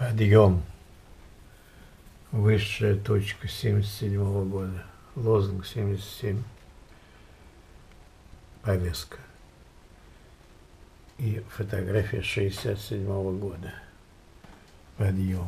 Подъем. Высшая точка 77-го года. Лозунг 77. Повестка. И фотография 67-го года. Подъем.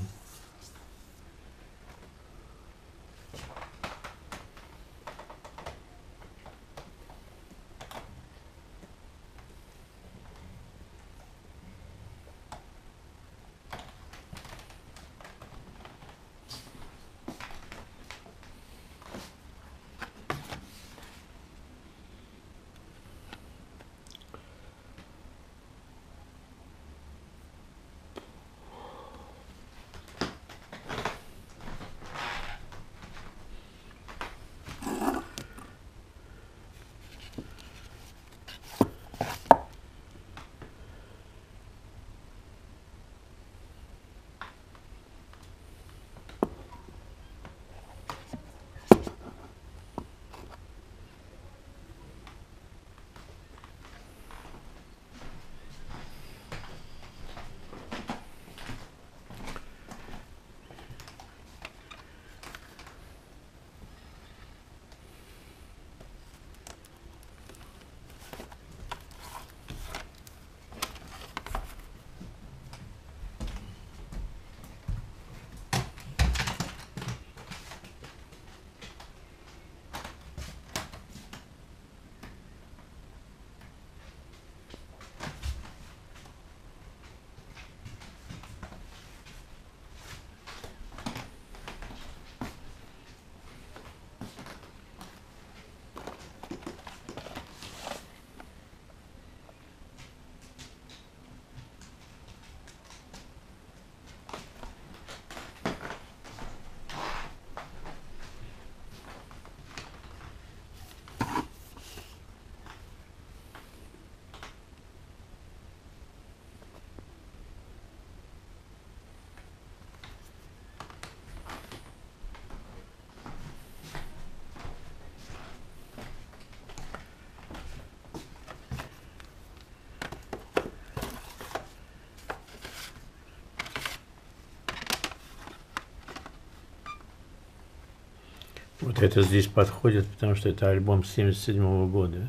Вот это здесь подходит, потому что это альбом 77-го года.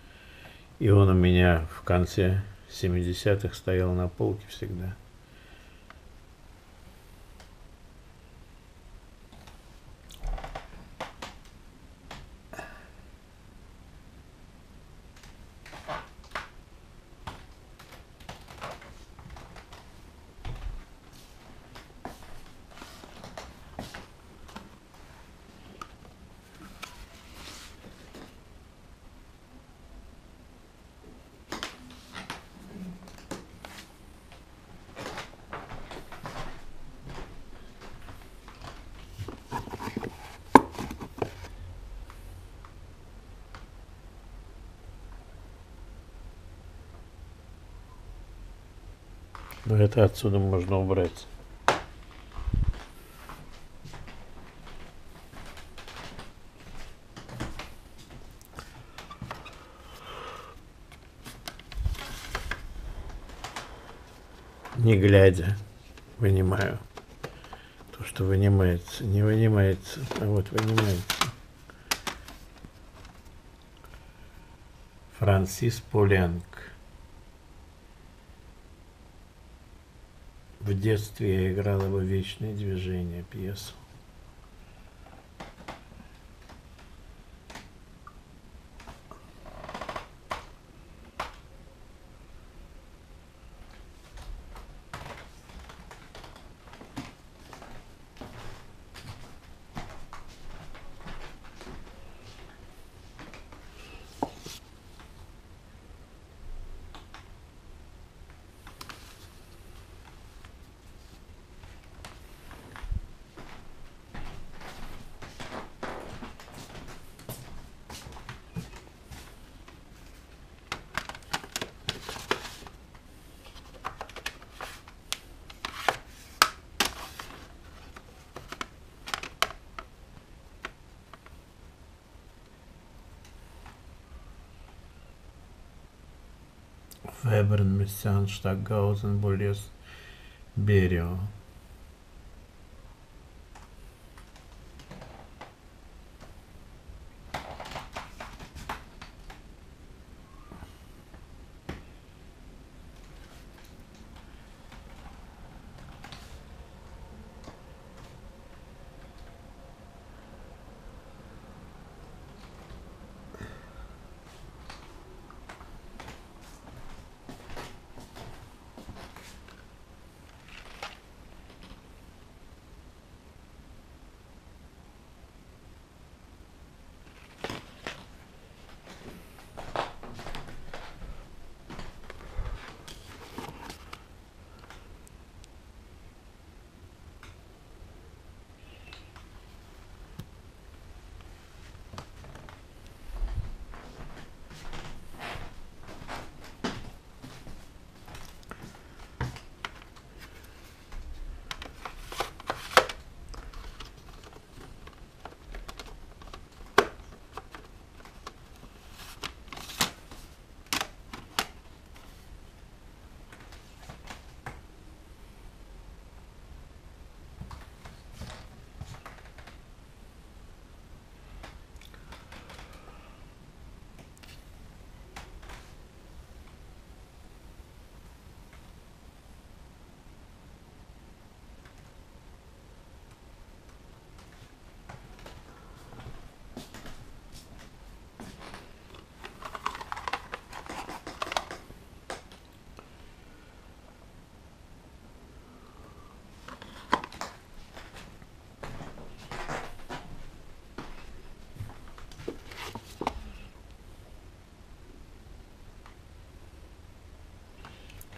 И он у меня в конце 70-х стоял на полке всегда. Но это отсюда можно убрать. Не глядя, вынимаю. То, что вынимается, не вынимается, а вот вынимается. Франсис Poulenc. В детстве я играла в «Вечное движение» пьесу. Веберн, Мессиан, Штаггаузен, Болес, Берио.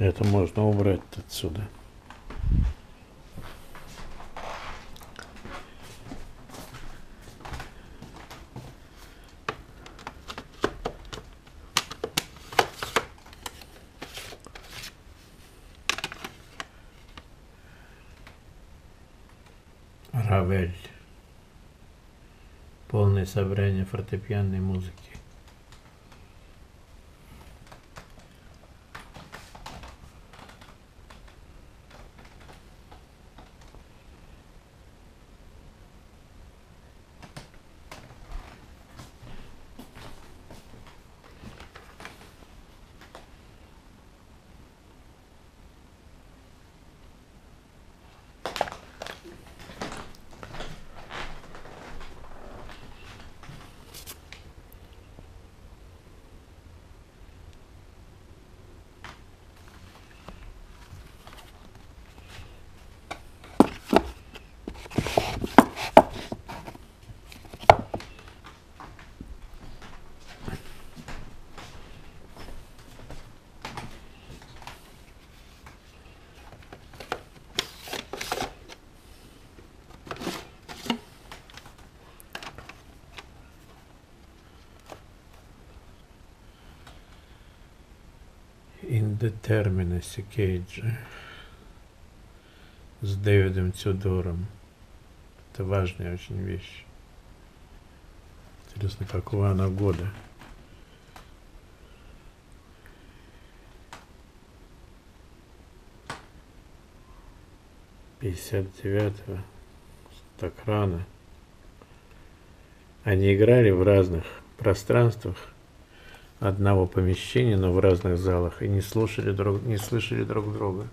Это можно убрать отсюда. Равель. Полное собрание фортепианной музыки. Indeterminacy Кейджа с Дэвидом Тюдором. Это важная очень вещь. Интересно, какого она года? 59-го. Так рано. Они играли в разных пространствах одного помещения, но в разных залах, и не слышали друг друга.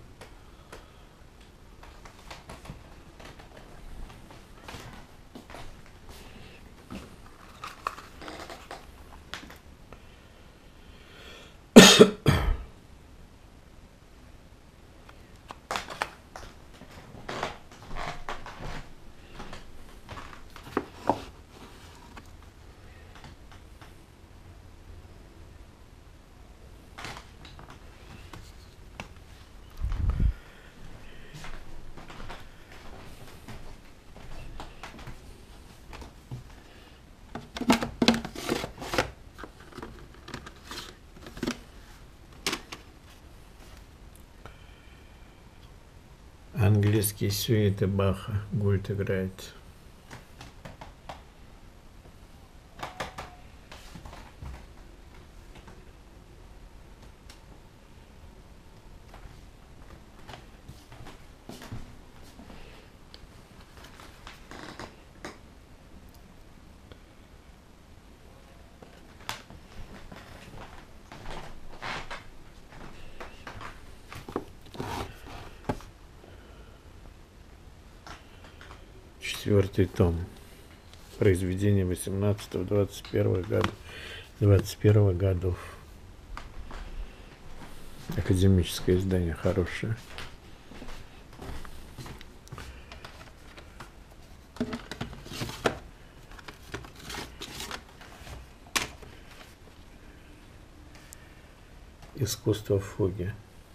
Английские сюиты Баха. Гульт играет. Четвертый том. Произведение 18-21 годов. Академическое издание хорошее. Искусство фуги.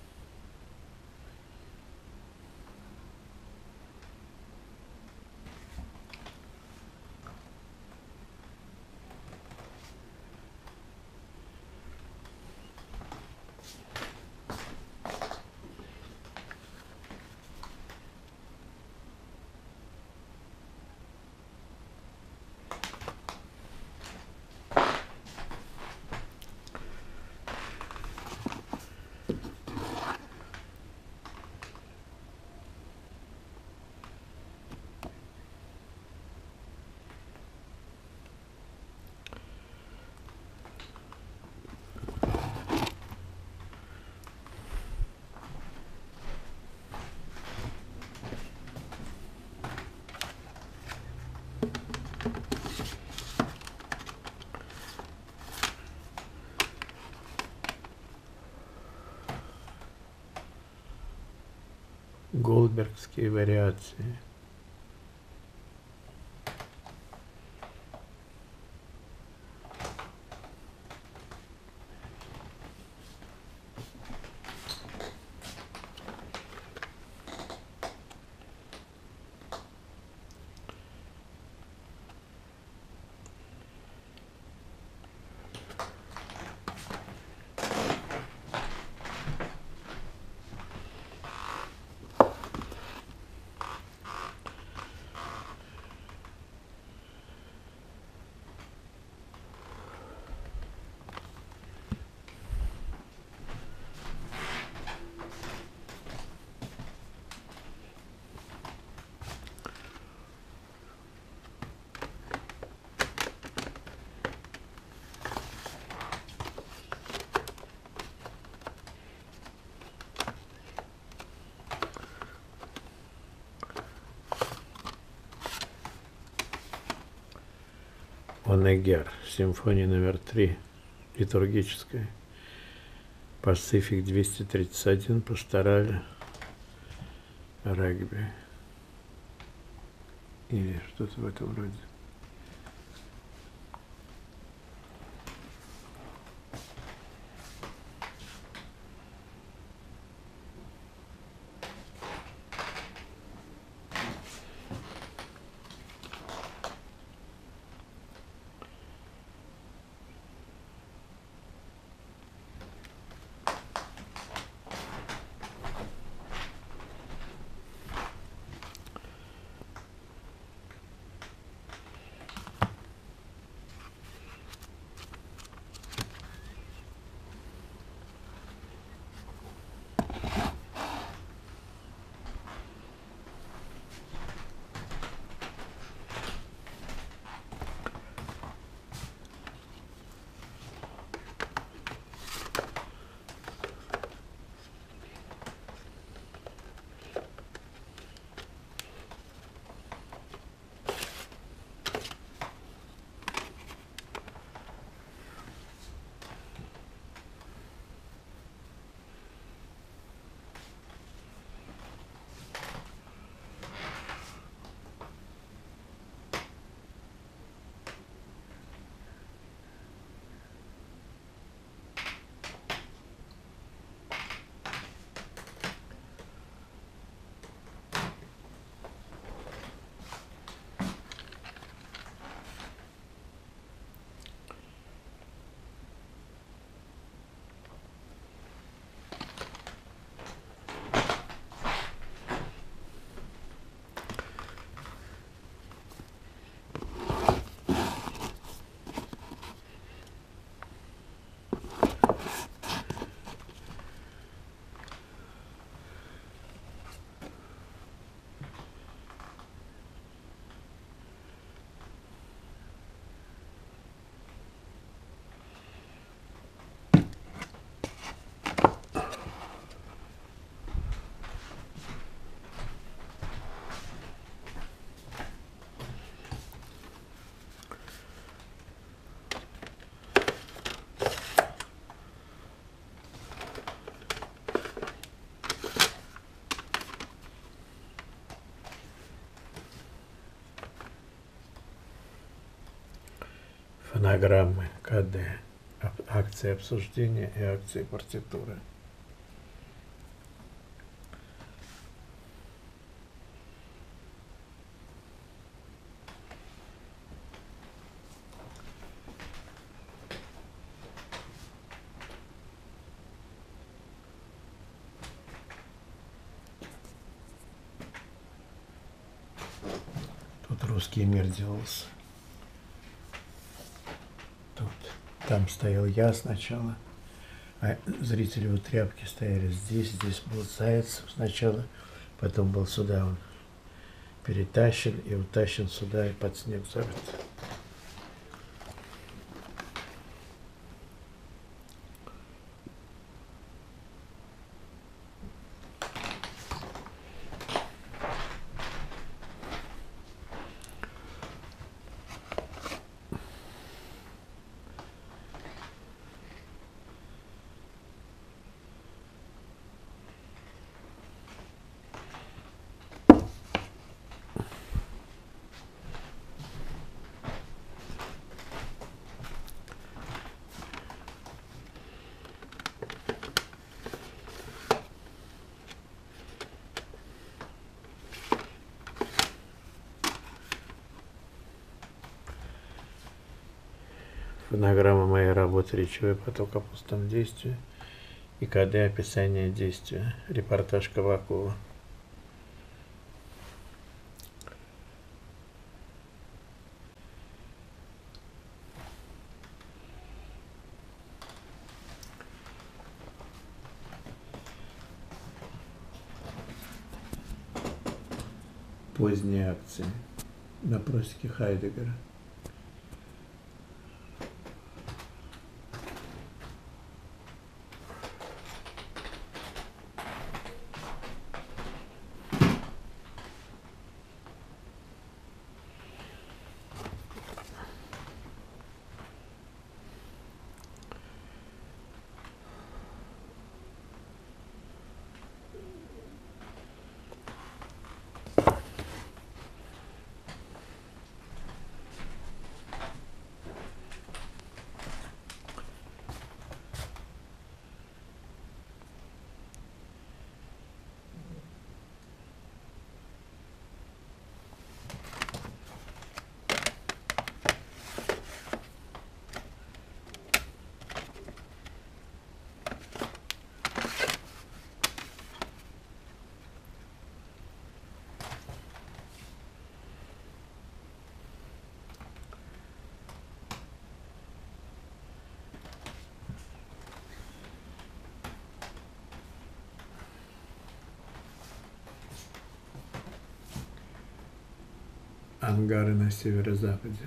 Голдбергские вариации. Онегер, симфония номер 3, литургическая. Пацифик 231, пастораль, регби. Или что-то в этом роде. Фонограммы КД, акции обсуждения и акции партитуры. Тут русский мир делался. Там стоял я сначала, а зрители у тряпки стояли здесь. Здесь был Заяц сначала, потом был сюда он перетащен и утащен сюда и под снег зарыт. Фонограмма моей работы «Речевой поток о пустом действии» и КД «Описание действия», репортаж Кавакова. Поздние акции на просеке Хайдеггера. ангары на северо-западе.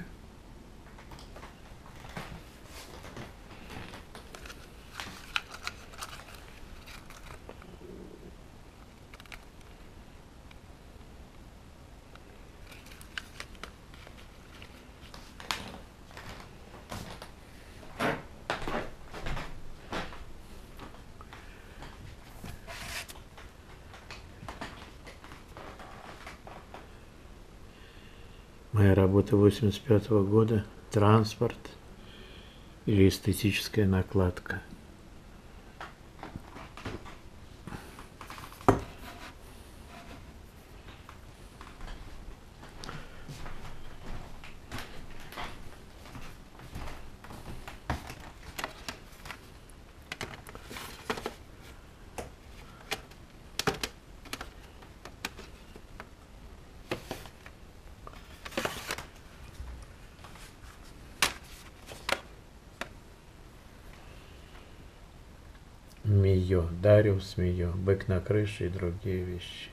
Моя работа 85-го года – транспорт или эстетическая накладка. Мио, Дариус Мио, бык на крыше и другие вещи.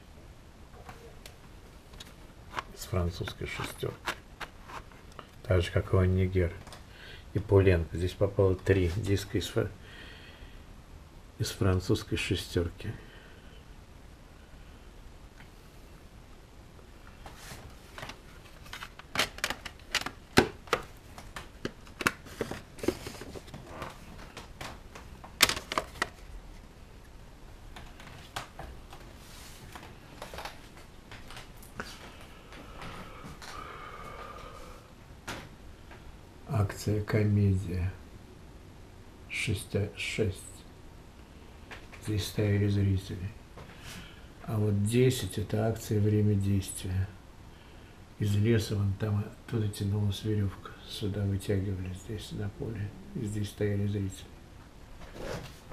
С французской шестерки. Так же, как и Нигер. И Пуленко. Здесь попало 3 диска из французской шестерки. Акция «Комедия» 6. Здесь стояли зрители. А вот 10 – это акция «Время действия». Из леса вон там оттуда тянулась веревка. Сюда вытягивали, здесь на поле. И здесь стояли зрители.